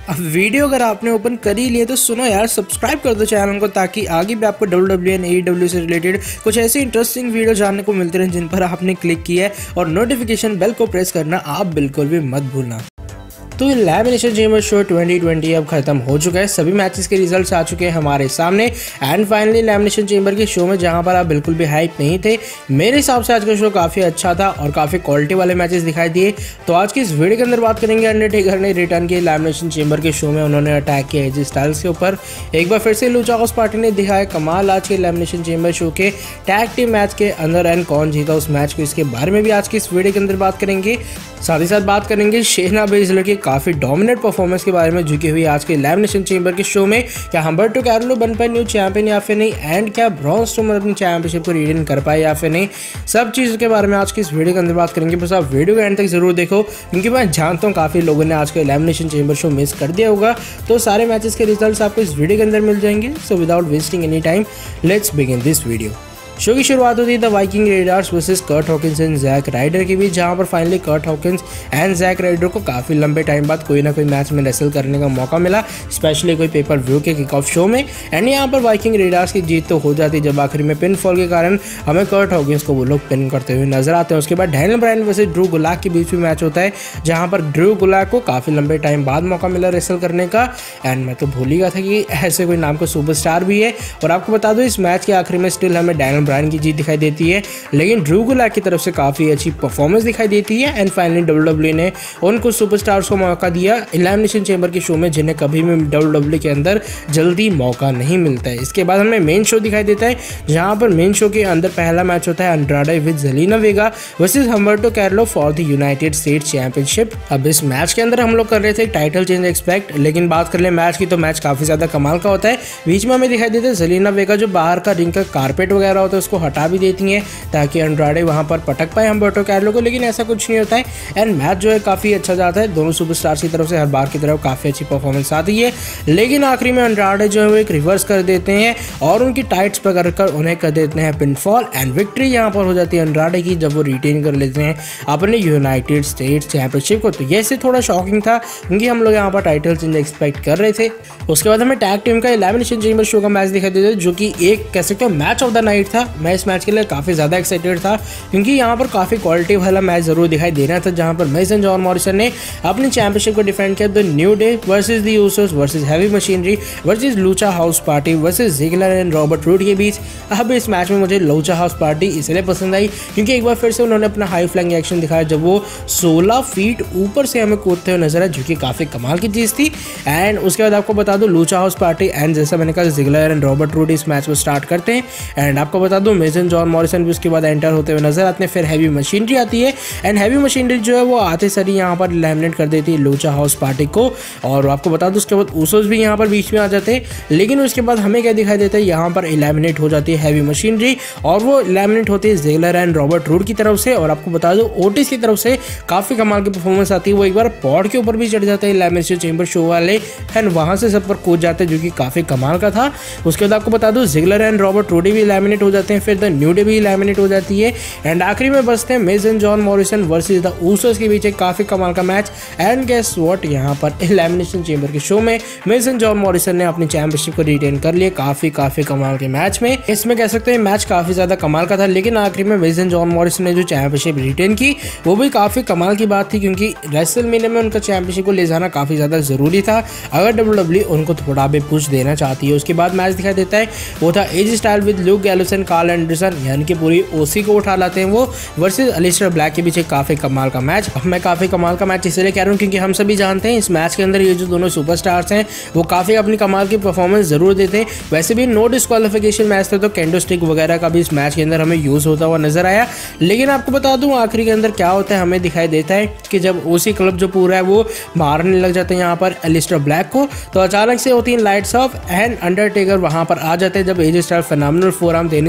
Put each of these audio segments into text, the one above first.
अब वीडियो अगर आपने ओपन कर ही लिए तो सुनो यार, सब्सक्राइब कर दो चैनल को ताकि आगे भी आपको WWE एंड AEW से रिलेटेड कुछ ऐसी इंटरेस्टिंग वीडियो जानने को मिलते रहे जिन पर आपने क्लिक किया है, और नोटिफिकेशन बेल को प्रेस करना आप बिल्कुल भी मत भूलना। तो एलिमिनेशन चेंबर शो 2020 अब खत्म हो चुका है। सभी मैचेस के रिजल्ट्स आ चुके हैं हमारे सामने एंड फाइनली एलिमिनेशन चेंबर के शो में जहां पर आप बिल्कुल भी हाइप नहीं थे, मेरे हिसाब से आज का शो काफ़ी अच्छा था और काफ़ी क्वालिटी वाले मैचेस दिखाई दिए। तो आज की इस वीडियो के अंदर बात करेंगे अंडरटेकर ने रिटर्न किया एलिमिनेशन चेंबर के शो में। उन्होंने अटैक किया एजी स्टाइल्स के ऊपर। एक बार फिर से लूचा हाउस पार्टी ने दिखाया कमाल आज के एलिमिनेशन चेंबर शो के टैग टीम मैच के अंदर एंड कौन जीता उस मैच को, इसके बारे में भी आज की इस वीडियो के अंदर बात करेंगे। साथ ही साथ बात करेंगे शेना बेजलर की काफ़ी डोमिनेट परफॉर्मेंस के बारे में झुकी हुई आज के एलिमिनेशन चेंबर के शो में। क्या हम्बर्टो कैरोलो बन पाए न्यू चैंपियन या फिर नहीं, एंड क्या ब्रॉन स्ट्रोमन अपनी चैंपियनशिप को रिटेन कर पाए या फिर नहीं, सब चीज़ों के बारे में आज की इस वीडियो के अंदर बात करेंगे। बस आप वीडियो के एंड तक जरूर देखो क्योंकि मैं जानता हूँ काफ़ी लोगों ने आज का एलिमिनेशन चेंबर शो मिस कर दिया होगा। तो सारे मैचेस के रिजल्ट्स आपको इस वीडियो के अंदर मिल जाएंगे। So without wasting any time let's begin this video. Show की शुरुआत होती है the Viking Raiders versus Curt Hawkins and Zack Ryder के बीच, जहां पर finally Curt Hawkins and Zack Ryder को काफ़ी लंबे टाइम बाद कोई ना कोई मैच में रेसल करने का मौका मिला, स्पेशली कोई पेपर व्यू के किक ऑफ शो में। एंड यहाँ पर वाइकिंग रेडर्स की जीत तो हो जाती है जब आखिर में पिन फॉल के कारण हमें कर्ट हॉकिंस को वो लोग पिन करते हुए नजर आते हैं। उसके बाद Daniel Bryan versus Drew Gulak के बीच में मैच होता है, जहाँ पर ड्रू गुलाक को काफ़ी लंबे टाइम बाद मौका मिला रेसल करने का। एंड मैं तो भूल ही गया था कि ऐसे कोई नाम का सुपरस्टार भी है। और आपको बता दो इस मैच के आखिर में स्टिल हमें डैनियल ब्रायन की जीत दिखाई देती है, लेकिन ड्रू गुलाक की तरफ से काफी अच्छी परफॉर्मेंस दिखाई देती है। एंड फाइनली WWE ने उन कुछ सुपरस्टार्स को मौका दिया एलिमिनेशन चेंबर के शो में जिन्हें कभी भी WWE के अंदर जल्दी मौका नहीं मिलता है। इसके बाद हमें मेन शो दिखाई देता है, जहां पर मेन शो के अंदर पहला मैच होता है Andrade with Zelina Vega versus Humberto Carrillo for the United States championship. अब इस मैच के अंदर हम लोग कर रहे थे टाइटल चेंज एक्सपेक्ट, लेकिन बात कर ले मैच की तो मैच काफी ज्यादा कमाल का होता है। बीच में हमें दिखाई देता है जेलिना वेगा जो बाहर का रिंग का कारपेट वगैरह होता है उसको हटा भी देती है ताकि अंड्राडे वहां पर पटक पाए हम्बर्टो कैरोलो को, लेकिन ऐसा कुछ नहीं होता है। एंड मैच जो है काफी अच्छा जाता है, दोनों सुपरस्टार्स की तरफ से हर बार की तरफ काफी अच्छी परफॉर्मेंस आती है। लेकिन आखिरी में अंड्राडे जो है वो एक रिवर्स कर देते हैं और उनकी टाइट्स पकड़कर उन्हें कर देते हैं पिनफॉल एंड विक्ट्री यहाँ पर हो जाती है अंड्राडे की जब वो रिटेन कर लेते हैं अपने यूनाइटेड स्टेट्स चैंपियनशिप को। तो ये से थोड़ा शॉकिंग था क्योंकि हम लोग यहाँ पर टाइटल चेंज एक्सपेक्ट कर रहे थे। उसके बाद हमें टैग टीम का एलिमिनेशन चेंबर शो का मैच दिखाई देता है जो कि एक कह सकते हो मैच ऑफ द नाइट था। मैं इस मैच के लिए काफी ज्यादा एक्साइटेड था क्योंकि यहाँ पर काफी क्वालिटी वाला मैच जरूर दिखाई दे रहा था, जहां पर मिज एंड जॉन मॉरिसन ने अपनी चैंपियनशिप को डिफेंड किया। The New Day versus the Usos versus Heavy Machinery versus Lucha House Party versus Ziggler and Robert Roode के बीच। अब इस मैच में मुझे लूचा हाउस पार्टी इसलिए पसंद आई क्योंकि एक बार फिर से उन्होंने अपना हाई फ्लाइंग एक्शन दिखाया जब वो 16 फीट ऊपर से हमें कूदते हुए नजर आए, जो कि काफी कमाल की चीज थी। एंड उसके बाद आपको बता दूं लूचा हाउस पार्टी एंड जैसा मैंने कहा जिगलर एंड रॉबर्ट रूड इस मैच को स्टार्ट करते हैं। एंड आपको बता दूं मिज एंड जॉन मॉरिसन भी उसके बाद एंटर होते हुए नजर आते हैं। फिर हैवी मशीनरी आती है एंड हैवी मशीनरी जो है वो आते सर यहाँ पर एलिमिनेट कर देती है लूचा हाउस पार्टी को। और आपको बता दूं उसके बाद ऊसोस भी यहाँ पर बीच में आ जाते हैं, लेकिन उसके बाद हमें क्या दिखाई देता है यहाँ पर एलिमिनेट हो जाती है हैवी मशीनरी और वो एलिमिनेट होती है जिगलर एंड रॉबर्ट रूड की तरफ से। और आपको बता दूं ओटिस की तरफ से काफी कमाल की परफॉर्मेंस आती है, वो एक बार पॉड के ऊपर भी चढ़ जाते हैं एलिमिनेशन चेंबर शो वाले एंड वहां से सब पर कूद जाते हैं, जो कि काफी कमाल का था। उसके बाद आपको बता दूं जिगलर एंड रॉबर्ट रूड भी एलिमिनेट हो जाते हैं, फिर द न्यू डे भी एलिमिनेट हो जाती है एंड आखिरी में बसते हैं Miz and John Morrison versus the Usos के बीच एक काफी कमाल का मैच। एंड गेस व्हाट, यहाँ पर एलिमिनेशन चेंबर के शो में मिज एंड जॉन मॉरिसन ने अपनी चैंपियनशिप को रिटेन कर लिया काफी कमाल के मैच में। इसमें कह सकते हैं मैच काफी ज्यादा कमाल का था, लेकिन आखिरी में मिज एंड जॉन मॉरिसन ने जो चैंपियनशिप रिटेन की वो भी काफी कमाल की बात थी क्योंकि रेसलमेनिया में उनका चैंपियनशिप को ले जाना काफी ज्यादा जरूरी था अगर WWE उनको थोड़ा भी पुश देना चाहती है। उसके बाद मैच दिखाई देता है वो था AJ Styles with Luke Gallows and Karl Anderson, यानी कि पूरी ओसी को उठा लाते हैं वो वर्सेस अलिस्टर ब्लैक के पीछे काफी कमाल का मैच। अब मैं काफी कमाल का मैच इसलिए कह रहा हूँ क्योंकि हम सभी जानते हैं इस मैच के अंदर ये जो दोनों सुपरस्टार्स हैं वो काफी अपनी कमाल की परफॉर्मेंस जरूर देते हैं। वैसे भी नो डिस्क्वालिफिकेशन मैच था तो कैंडो स्टिक वगैरह का भी इस मैच के अंदर हमें यूज होता हुआ नजर आया। लेकिन आपको बता दूं आखिरी के अंदर क्या होता है, हमें दिखाई देता है कि जब ओसी क्लब जो पूरा है वो मारने लग जाते हैं यहाँ पर अलिस्टर ब्लैक को, तो अचानक से होती है लाइट्स ऑफ एंड अंडरटेकर वहां पर आ जाते हैं जब एजी स्टाइल फिनोमिनल फोरआर्म देने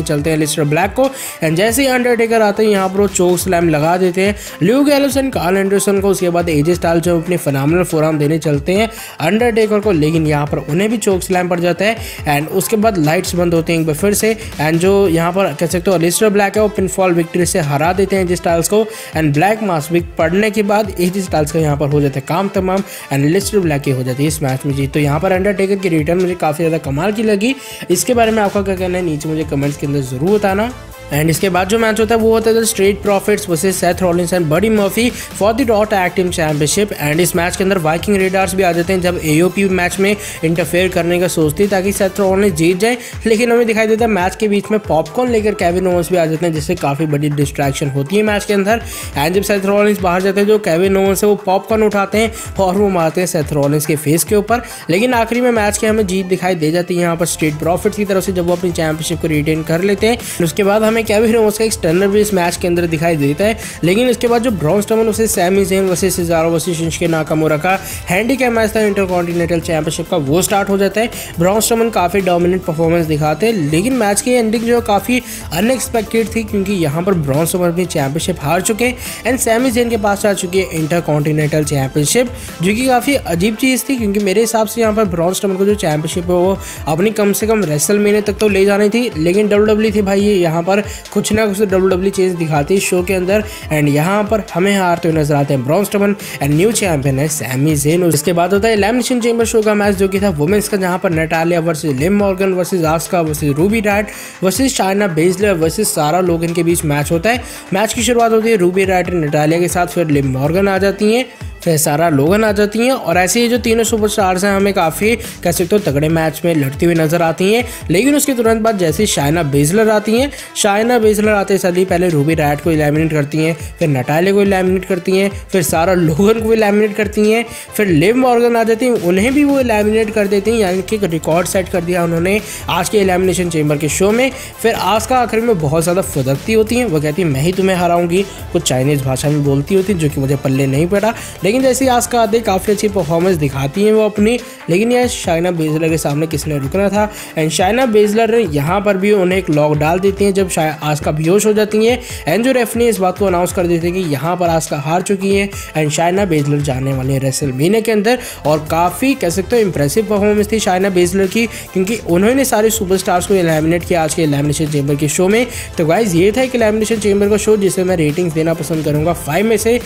चलते हैं एलिस्टर ब्लैक को। एंड जैसे ही अंडरटेकर आते हैं यहाँ पर वो चोक स्लैम लगा देते हैं Luke Gallows and Karl Anderson को। उसके बाद एजे स्टाइल्स जो अपने फिनोमिनल फोरआर्म देने चलते हैं अंडरटेकर को, लेकिन यहाँ पर उन्हें भी चोक स्लैम पड़ जाता है। एंड उसके बाद लाइट्स बंद होते हैं एक बार फिर से। एंड जो यहाँ पर कह सकते हो एलिस्टर ब्लैक है वो पिनफॉल विक्ट्री से हरा देते हैं एजे स्टाइल्स को। एंड ब्लैक मास्क भी पड़ने के बाद एजे स्टाइल्स का यहाँ पर हो जाता है काम तमाम एंड एलिस्टर ब्लैक की हो जाती है इस मैच में जीत। तो यहाँ पर अंडरटेकर की रिटर्न मुझे काफ़ी ज़्यादा कमाल की लगी। इसके बारे में आपका क्या कहना है नीचे मुझे कमेंट्स के अंदर ज़रूर बताना। एंड इसके बाद जो मैच होता है वो होता है Street Profits versus Seth Rollins and Buddy Murphy for the Raw tag team championship. And इस मैच के अंदर वाइकिंग रेडार्स भी आ जाते हैं जब एओपी मैच में इंटरफेयर करने का सोचती है ताकि सेथ रॉलिंस जीत जाए, लेकिन हमें दिखाई देता है मैच के बीच में पॉपकॉर्न लेकर केविन ओवेंस भी आ जाते हैं जिससे काफ़ी बड़ी डिस्ट्रैक्शन होती है मैच के अंदर। एंड जब सेथ रॉलिंस बाहर जाते हैं जो केविन ओवेंस है वो पॉपकॉर्न उठाते हैं और वो मारते हैं सेथ रॉलिंस के फेस के ऊपर, लेकिन आखिरी में मैच के हमें जीत दिखाई दे जाती है यहाँ पर स्ट्रीट प्रॉफिट्स की तरफ से जब वो अपनी चैंपियनशिप को रिटेन कर लेते हैं। उसके बाद हमें केविन ओवेंस का टर्नर भी इस मैच के अंदर दिखाई देता है, लेकिन इसके बाद जो Braun Strowman versus Sami Zayn versus Cesaro versus Shinsuke Nakamura का हैंडीकैप मैच था इंटरकॉन्टिनेंटल चैंपियनशिप का, वो स्टार्ट हो जाता है। ब्रॉन स्ट्रोमन काफ़ी डोमिनेंट परफॉर्मेंस दिखाते हैं, लेकिन मैच की एंडिंग जो काफ़ी अनएक्सपेक्टेड थी क्योंकि यहाँ पर ब्रॉन स्ट्रोमन अपनी चैंपियनशिप हार चुके हैं एंड सैमी ज़ेन के पास आ चुकी है इंटरकॉन्टिनेंटल चैंपियनशिप, जो कि काफ़ी अजीब चीज़ थी क्योंकि मेरे हिसाब से यहाँ पर ब्रॉन स्ट्रोमन को जो चैंपियनशिप है वो अपनी कम से कम रेसलमेनिया तक तो ले जानी थी, लेकिन डब्ल्यूडब्ल्यूई थी भाई यहाँ पर कुछ ना कुछ डब्ल्यूडब्ल्यूई चेंज दिखाती है शो के अंदर। एंड यहाँ पर हमें हारते हुए नजर आते हैं Braun Strowman and new champion है सैमी ज़ेन। उसके बाद होता है एलिमिनेशन चेंबर शो का मैच जो कि था वुमेन्स का, जहाँ पर Natalya versus Liv Morgan versus Asuka versus Ruby Riott versus Shayna Baszler versus Sarah Logan के बीच मैच होता है। मैच की शुरुआत होती है रूबी राइट नटालिया के साथ, फिर लिव मॉर्गन आ जाती हैं, फिर सारा लोगन आ जाती हैं और ऐसे ही जो तीनों सुपरस्टार्स हैं हमें काफ़ी कह सकते हो तगड़े मैच में लड़ती हुई नजर आती हैं। लेकिन उसके तुरंत बाद जैसे शायना बेज़लर आती हैं, शायना बेज़लर आते साथ ही पहले रूबी राइट को एलिमिनेट करती हैं, फिर नटालिया को एलिमिनेट करती हैं, फिर सारा लोगन को एलिमिनेट करती हैं, फिर लिव मॉर्गन आ जाती हैं, उन्हें भी वो एलिमिनेट कर देती हैं, यानी कि एक रिकॉर्ड सेट कर दिया उन्होंने आज के एलिमिनेशन चेंबर के शो में। फिर आस्का आखिर में बहुत ज़्यादा फुदकती होती हैं, वो कहती है मैं ही तुम्हें हराऊंगी, कुछ चाइनीज़ भाषा में बोलती होती जो कि मुझे पल्ले नहीं पड़ा, लेकिन जैसे ही आस्का आते काफ़ी अच्छी परफॉर्मेंस दिखाती हैं वो अपनी, लेकिन यह शायना बेज़लर के सामने किसने रुकना था। एंड शायना बेज़लर ने यहाँ पर भी उन्हें एक लॉक डाल देती हैं जब आस्का बेहोश हो जाती हैं एंड जो रेफरी इस बात को अनाउंस कर देते हैं कि यहाँ पर आस्का हार चुकी है एंड शायना बेज़लर जाने वाले हैं रेसलमेनिया के अंदर। और काफ़ी कह सकते हो इंप्रेसिव परफॉर्मेंस थी शायना बेज़लर की क्योंकि उन्होंने सारे सुपरस्टार्स को एलिमिनेट किया आज के एलिमिनेशन चेंबर के शो में। तो गाइस ये था एक एलिमिनेशन चेंबर का शो जिसे मैं रेटिंग्स देना पसंद करूँगा 5 में से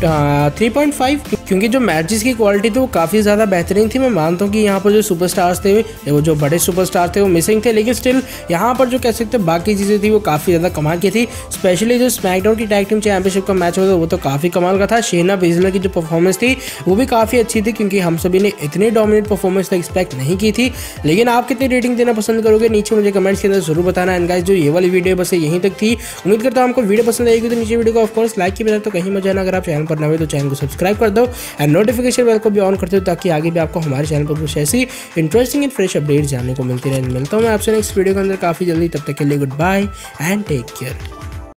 3.5 क्योंकि जो मैचेस की क्वालिटी थी वो काफ़ी ज़्यादा बेहतरीन थी। मैं मानता हूँ कि यहाँ पर जो सुपरस्टार्स थे वो जो बड़े सुपरस्टार थे वो मिसिंग थे, लेकिन स्टिल यहाँ पर जो कह सकते हैं बाकी चीज़ें थी वो काफ़ी ज़्यादा कमाल की थी। स्पेशली जो स्मैकडाउन की टैग टीम चैंपियनशिप का मैच होता वो तो काफ़ी कमाल का था। शेना बेज़लर की जो परफॉर्मेंस थी वो भी काफ़ी अच्छी थी क्योंकि हम सभी ने इतनी डोमिनेट परफॉर्मेंस तक एक्सपेक्ट नहीं की थी। लेकिन आप कितनी रेटिंग देना पसंद करोगे नीचे मुझे कमेंट्स के अंदर जरूर बताना। एंड गाइस जो ये वाली वीडियो बस यहीं तक थी, उम्मीद करता हूँ आपको वीडियो पसंद आएगी तो नीचे वीडियो को ऑफकोर्स लाइक की बजाय तो कहीं मत जाना। अगर आप चैनल पर नए हो तो चैनल को सब्सक्राइब कर दो एंड नोटिफिकेशन बेल को भी ऑन करते हो ताकि आगे भी आपको हमारे चैनल पर कुछ ऐसी इंटरेस्टिंग एंड फ्रेश अपडेट्स जानने को मिलती रहे। मिलता हूँ मैं आपसे नेक्स्ट वीडियो के अंदर काफ़ी जल्दी, तब तक के लिए goodbye and take care.